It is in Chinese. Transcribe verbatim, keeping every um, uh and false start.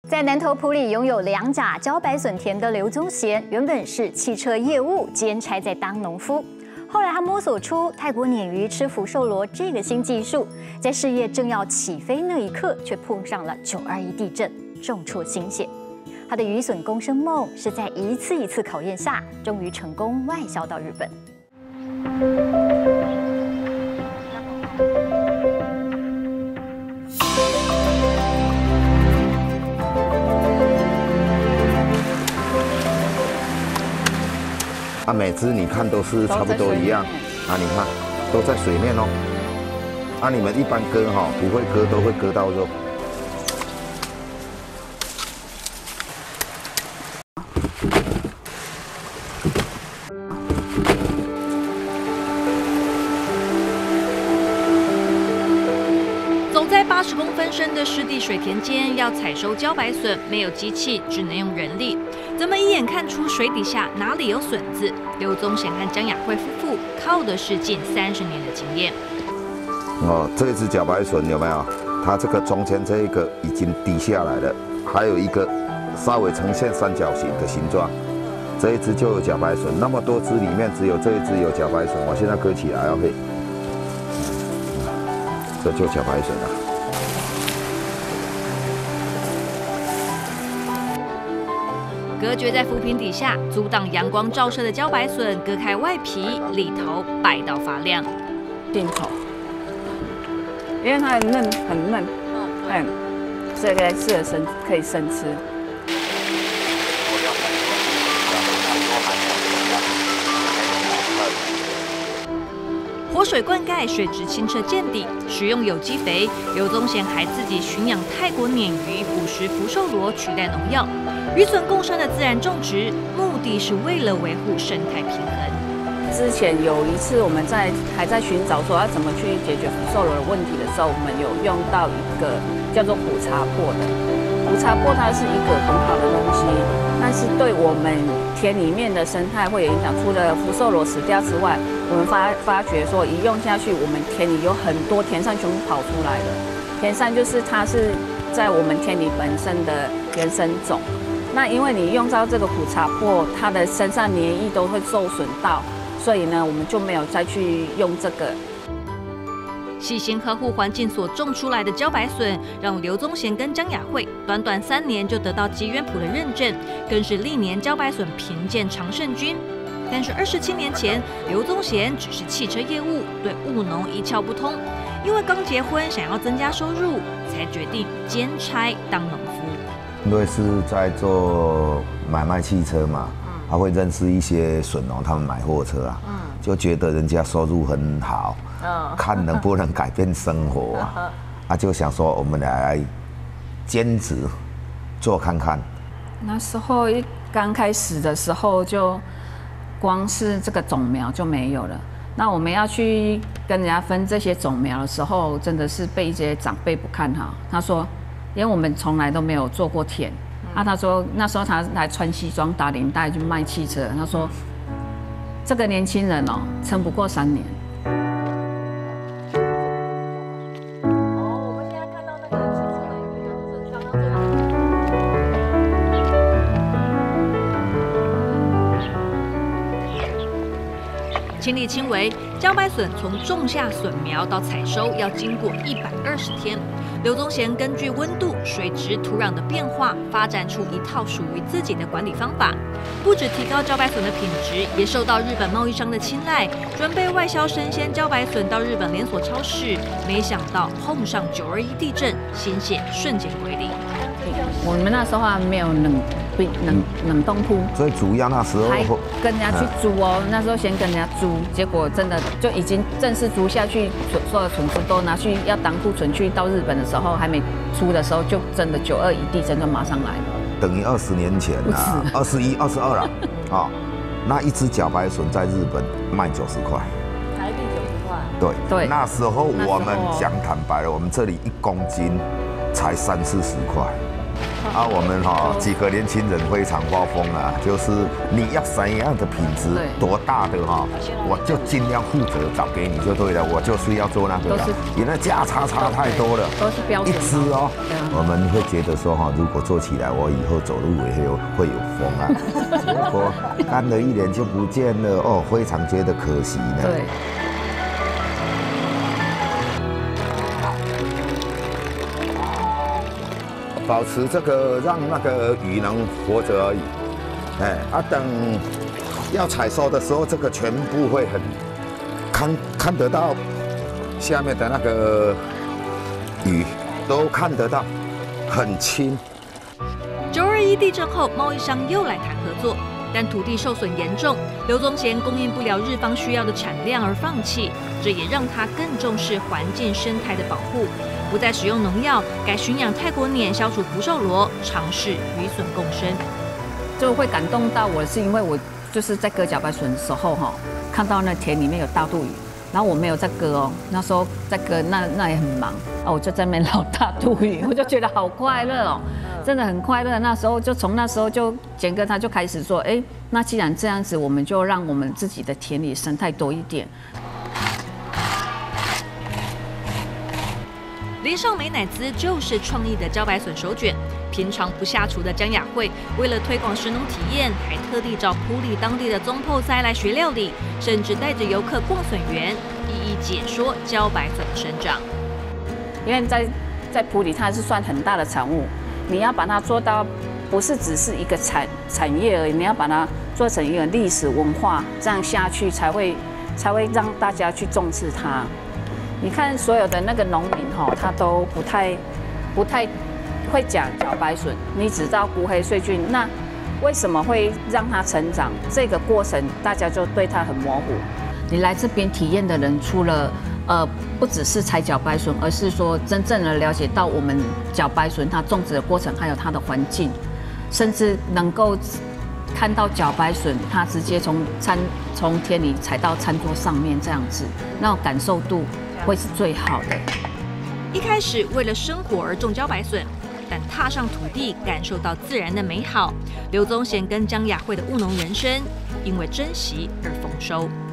在南投埔里拥有两甲茭白笋田的刘宗贤，原本是汽车业务兼差在当农夫。后来他摸索出泰国鲶鱼吃福寿螺这个新技术，在事业正要起飞那一刻，却碰上了九二一地震，重挫心血。他的渔笋共生梦是在一次一次考验下，终于成功外销到日本。 啊，每只你看都是差不多一样啊，你看都在水面哦。啊，你们一般割哈、哦、不会割都会割到肉。 走在八十公分深的湿地水田间，要采收茭白笋，没有机器，只能用人力。怎么一眼看出水底下哪里有笋子？刘宗贤和江雅慧夫妇靠的是近三十年的经验。 哦，这只茭白笋有没有？它这个中间这一个已经低下来了，还有一个稍微呈现三角形的形状，这一只就有茭白笋。那么多只里面只有这一只有茭白笋，我现在割起来要会，这就茭白笋了。 隔绝在浮萍底下，阻挡阳光照射的茭白笋，割开外皮，里头白到发亮。 进口，因为它很嫩，很嫩，嗯，这个适合生，可以生吃。 活水灌溉，水质清澈见底，使用有机肥。刘宗贤还自己驯养泰国鲶鱼，捕食福寿螺取代农药。渔笋共生的自然种植，目的是为了维护生态平衡。 之前有一次我们在还在寻找说要怎么去解决福寿螺的问题的时候，我们有用到一个叫做虎茶粕的。虎茶粕它是一个很好的东西，但是对我们田里面的生态会有影响。除了福寿螺死掉之外，我们发发觉说一用下去，我们田里有很多田鳝全部跑出来了。田鳝就是它是在我们田里本身的原生种。那因为你用到这个虎茶粕，它的身上黏液都会受损到，所以呢，我们就没有再去用这个。 细心呵护环境所种出来的茭白笋，让刘宗贤跟江雅慧短短三年就得到基渊谱的认证，更是历年茭白笋评鉴常胜军。但是二十七年前，刘宗贤只是汽车业务，对务农一窍不通。因为刚结婚，想要增加收入，才决定兼差当农夫。 因为是在做买卖汽车嘛，他会认识一些笋农，他们买货车啊，就觉得人家收入很好，看能不能改变生活啊，啊就想说我们来兼职做看看。 那时候一刚开始的时候，就光是这个种苗就没有了。那我们要去跟人家分这些种苗的时候，真的是被一些长辈不看好。他说，因为我们从来都没有做过田，啊，他说那时候他来穿西装打领带去卖汽车，他说这个年轻人哦，撑不过三年。 亲力亲为，茭白笋从种下笋苗到采收要经过一百二十天。刘宗贤根据温度、水质、土壤的变化，发展出一套属于自己的管理方法。不止提高茭白笋的品质，也受到日本贸易商的青睐，准备外销生鲜茭白笋到日本连锁超市。没想到碰上九二一地震，心血瞬间归零。 我们那时候还没有冷冰冷冷冻铺， 最主要那时候还跟人家去租哦。那时候先跟人家租，结果真的就已经正式租下去，所有存货都拿去要当库存去到日本的时候，还没出的时候，就真的九二一地震就马上来了。等于二十年前啊，二十一、二十二了啊。那一只茭白笋在日本卖九十块， 台币九十块。 对对， 那时候我们讲坦白了，我们这里一公斤才三四十块。 啊，我们哈、哦、几个年轻人非常发疯啊，就是你要什么样的品质，多大的哈、哦，我就尽量负责找给你就对了，我就是要做那个的，因为价差差太多了， 都是标准。 一只哦，我们会觉得说哈，如果做起来，我以后走路也会有会有风啊，结果干了一年就不见了哦，非常觉得可惜呢。 对。 保持这个，让那个鱼能活着而已。哎啊，等要采收的时候，这个全部会很看看得到下面的那个鱼，都看得到，很轻。 九二一地震后，贸易商又来谈合作，但土地受损严重，刘宗贤供应不了日方需要的产量而放弃，这也让他更重视环境生态的保护。不再使用农药，改驯养泰国鲶消除福寿螺，尝试与笋共生。 就会感动到我，是因为我就是在割茭白笋的时候哈，看到那田里面有大肚鱼，然后我没有在割哦，那时候在割，那那也很忙啊，我就在那边捞大肚鱼，我就觉得好快乐哦，真的很快乐。那时候就从那时候就简哥他就开始说，哎，那既然这样子，我们就让我们自己的田里生态多一点。 林少美乃滋就是创意的茭白笋手卷。平常不下厨的江雅慧，为了推广食农体验，还特地找埔里当地的中破塞来学料理，甚至带着游客逛笋园，一一解说茭白笋的生长。 因为在在埔里它是算很大的产物，你要把它做到不是只是一个产产业而已，你要把它做成一个历史文化，这样下去才会才会让大家去重视它。你看所有的那个农民哈，他都不太不太会讲茭白笋，你只知道菇黑穗菌，那为什么会让它成长？这个过程大家就对它很模糊。你来这边体验的人，除了呃不只是采茭白笋，而是说真正的了解到我们茭白笋它种植的过程，还有它的环境，甚至能够看到茭白笋它直接从餐从田里采到餐桌上面这样子，那种感受度会是最好的。 一开始为了生活而种茭白笋，但踏上土地，感受到自然的美好。刘宗贤跟江雅慧的务农人生，因为珍惜而丰收。